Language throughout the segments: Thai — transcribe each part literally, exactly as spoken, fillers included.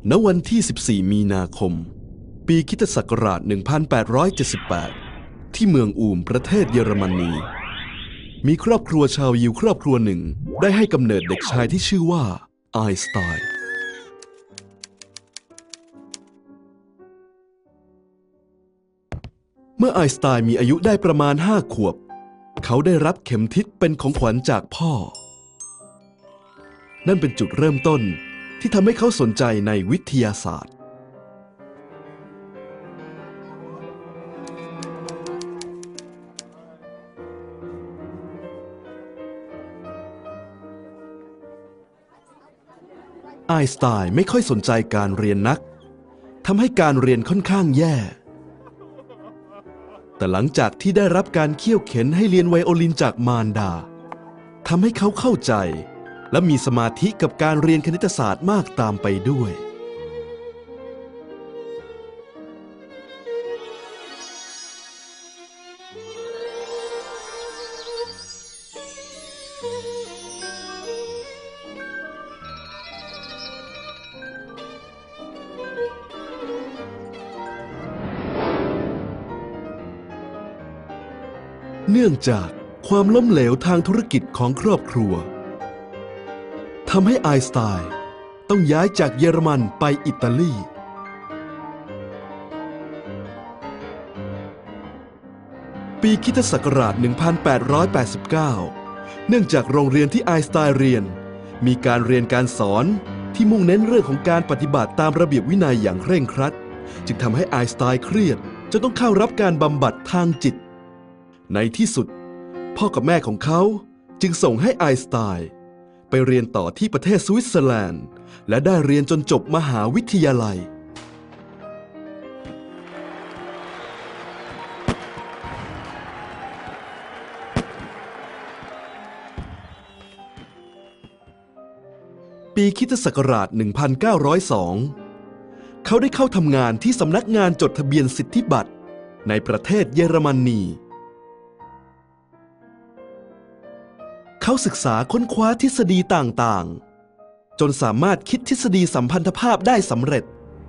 ณวันที่สิบสี่มีนาคมปีคริสตศักราชหนึ่งพันแปดร้อยเจ็ดสิบแปดที่เมืองอูมประเทศเยอรมนีมีครอบครัวชาวยิวครอบครัวหนึ่งได้ให้กำเนิดเด็กชายที่ชื่อว่าไอน์สไตน์เมื่อไอน์สไตน์มีอายุได้ประมาณห้าขวบเขาได้รับเข็มทิศเป็นของขวัญจากพ่อนั่นเป็นจุดเริ่มต้นที่ทำให้เขาสนใจในวิทยาศาสตร์ไอน์สไตน์ไม่ค่อยสนใจการเรียนนักทำให้การเรียนค่อนข้างแย่แต่หลังจากที่ได้รับการเคี่ยวเข็นให้เรียนไวโอลินจากมารดาทำให้เขาเข้าใจและมีสมาธิกับการเรียนคณิตศาสตร์มากตามไปด้วยเนื่องจากความล้มเหลวทางธุรกิจของครอบครัวทำให้ไอน์สไตน์ต้องย้ายจากเยอรมันไปอิตาลีปีคริสตศักราชหนึ่งพันแปดร้อยแปดสิบเก้าเนื่องจากโรงเรียนที่ไอน์สไตน์เรียนมีการเรียนการสอนที่มุ่งเน้นเรื่องของการปฏิบัติตามระเบียบวินัยอย่างเคร่งครัดจึงทำให้ไอน์สไตน์เครียดจนต้องเข้ารับการบำบัดทางจิตในที่สุดพ่อกับแม่ของเขาจึงส่งให้ไอน์สไตน์ไปเรียนต่อที่ประเทศสวิตเซอร์แลนด์และได้เรียนจนจบมหาวิทยาลัยปีคริสตศักราชหนึ่งพันเก้าร้อยสองเขาได้เข้าทำงานที่สำนักงานจดทะเบียนสิทธิบัตรในประเทศเยอรมนีเขาศึกษาค้นคว้าทฤษฎีต่างๆจนสามารถคิดทฤษฎีสัมพันธภาพได้สำเร็จ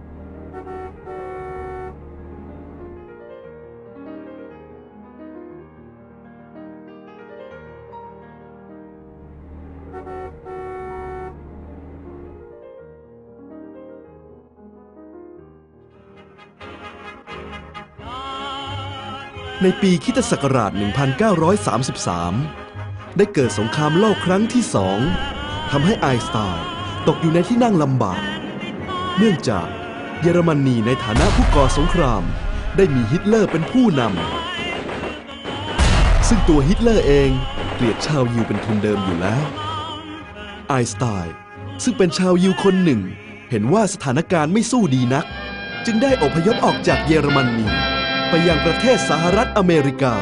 ในปีคริสตศักราชหนึ่งพันเก้าร้อยสามสิบสามได้เกิดสงครามโลกครั้งที่สองทำให้ไอน์สไตน์ตกอยู่ในที่นั่งลำบากเนื่องจากเยอรมนีในฐานะผู้ก่อสงครามได้มีฮิตเลอร์เป็นผู้นำซึ่งตัวฮิตเลอร์เองเกลียดชาวยิวเป็นทุนเดิมอยู่แล้วไอน์สไตน์ซึ่งเป็นชาวยิวคนหนึ่งเห็นว่าสถานการณ์ไม่สู้ดีนักจึงได้อพยพออกจากเยอรมนีไปยังประเทศสหรัฐอเมริกา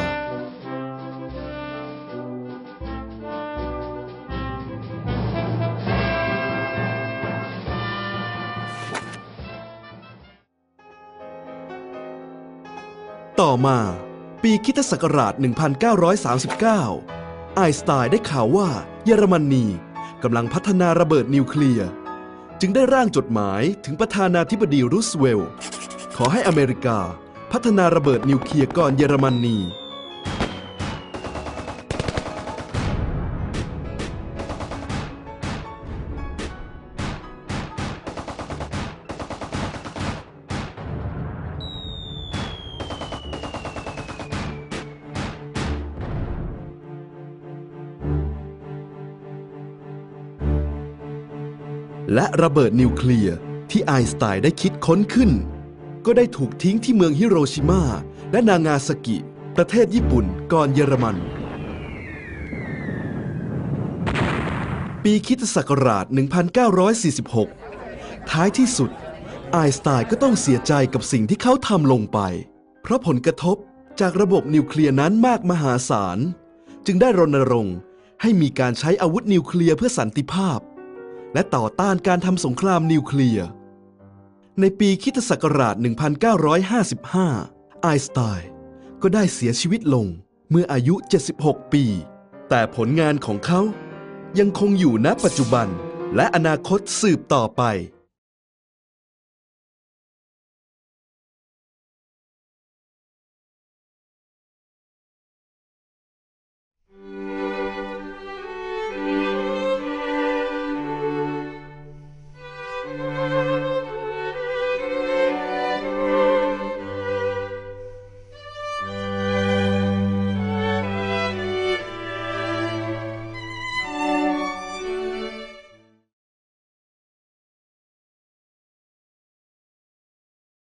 ต่อมาปีคริสตศักราชหนึ่งพันเก้าร้อยสามสิบเก้าไอน์สไตน์ได้ข่าวว่าเยอรมนีกำลังพัฒนาระเบิดนิวเคลียร์จึงได้ร่างจดหมายถึงประธานาธิบดีรูสเวลต์ขอให้อเมริกาพัฒนาระเบิดนิวเคลียร์ก่อนเยอรมนีและระเบิดนิวเคลียร์ที่ไอน์สไตน์ได้คิดค้นขึ้นก็ได้ถูกทิ้งที่เมืองฮิโรชิมาและนางาซากิประเทศญี่ปุ่นก่อนเยอรมันปีคริสตศักราชหนึ่งพันเก้าร้อยสี่สิบหกท้ายที่สุดไอน์สไตน์ก็ต้องเสียใจกับสิ่งที่เขาทำลงไปเพราะผลกระทบจากระบบนิวเคลียร์นั้นมากมหาศาลจึงได้รณรงค์ให้มีการใช้อาวุธนิวเคลียร์เพื่อสันติภาพและต่อต้านการทำสงครามนิวเคลียร์ในปีคริสตศักราชหนึ่งพันเก้าร้อยห้าสิบห้าไอน์สไตน์ก็ได้เสียชีวิตลงเมื่ออายุเจ็ดสิบหกปีแต่ผลงานของเขายังคงอยู่ณปัจจุบันและอนาคตสืบต่อไป